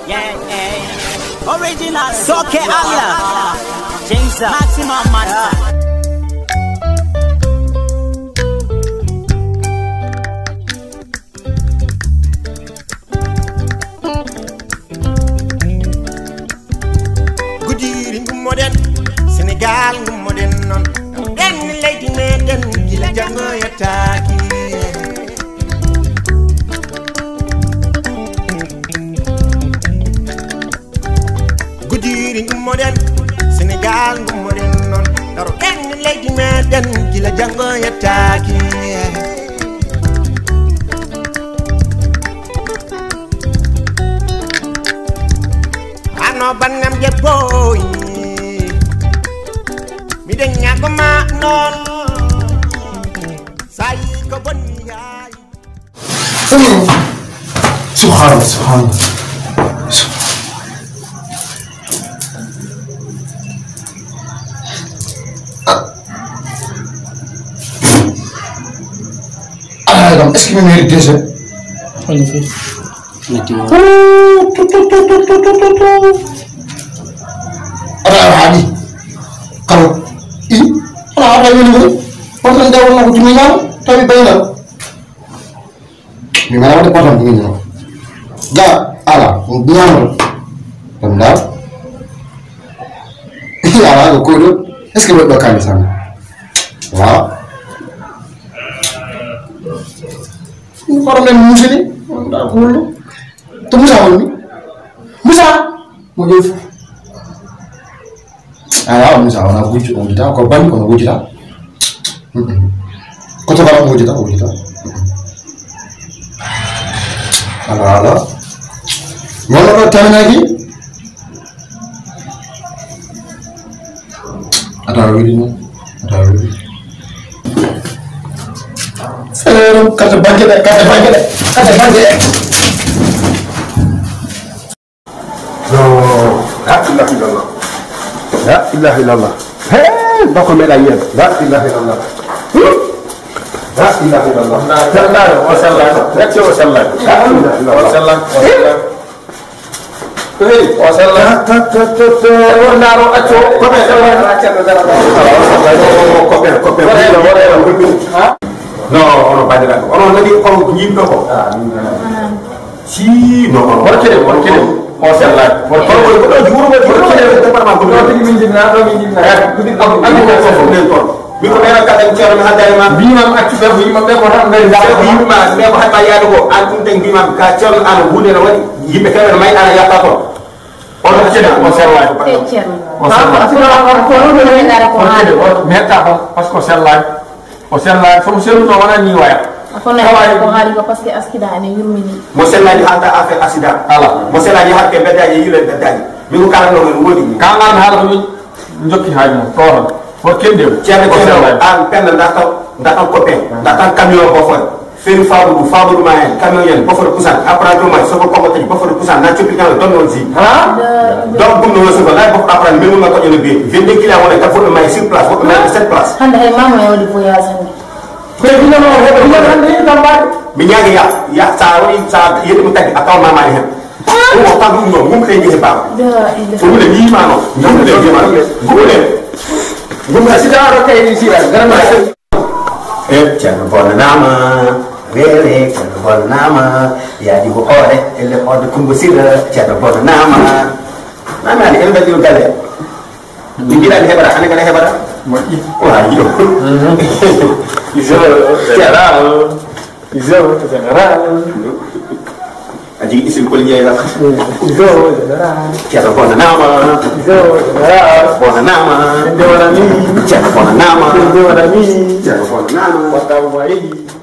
Yeah, yeah. Original. Soke Allah. James Maximum Man. Modern Senegal modern non den lady meden gila jango yataki Gudiri modern Senegal modern non daro den lady meden gila jango yataki Ano bangam je boy Midenya koma non sai ko bon yaay Subhanallah est-ce qu'il me mérite déjà Hadi kalau ada yang ini potong daun aku cuma tapi bayar gimana ada potong begini enggak ala biar benar iya ala aku kudu es que buat kali sana wah ini orang yang musuh ini enggak perlu temu sama ini musa mau jadi ala musa ona buju on kita ko ban ko buju ta ko to bala buju ta ala wala ko tan lagi ada wiri kata bangke no La ilaha illallah. Hey, bako mela yen. La ilaha illallah. La ilaha illallah. Sallallahu wa sallam. Let's go sallam. La ilaha illallah. Sallam. Hey, wa sallam. Naro acho. Kobe sallam. Kobe. Ha? No, ono badira. Ono nadi ko yimbe ko. Si, no. Workede. Oh sallah. Workede ko juro departement ko do minjina kudi am ko len ton mi ko era kaden ciaro mi hadda ma bimam accu be bimam be ko tan ngari bimam be ko hadda yaado ko an dum ten bimam ka ciaro an hunde na wadi yimbe kala may ana yatta ko on ko cede on sallah on sallah ko do le dara ko ha meta parce que sallah o sallah fo selu no wana ni waya afone ko hali ko parce que askida ne yurmini mo sallah di hada afa asida ala mo sallah di hakke bedaje yule bedaje mi ko kala no wodi kangal hala ko njokki haaj mo toran for kende ciane an pen ndata copain ndata camion bo fo feri fabu ma en camion yen bo fo kusan apprendre ma so ko ko bo fo kusan na cipi kan don non ji ha donc dum no so ko la bo apprendre mi ma ko jene bi 22 kilo wala ka fo ma sur place fo ma 7 place hande hay mama yodi voyage ko dina no hande tamba mi nyaagi ya sa woni sa yedi mu tagi akaw mama ni hen ko ta dum no mum kay ngi ba ko le ni ma no ngam le ma gumma sidaro kay ni sira garma cerno bona nama vele cerno bona nama ya di ko ore ele ode kumbo sira cerno bona nama ni elba di gale ni dira ni hebara ana gale hebara mo wah yo izo general aji isim kuliah lah. Izo, siapa pun nama. Izo, pun nama. Siapa pun nama. Siapa pun nama. Siapa pun nama. Siapa pun nama.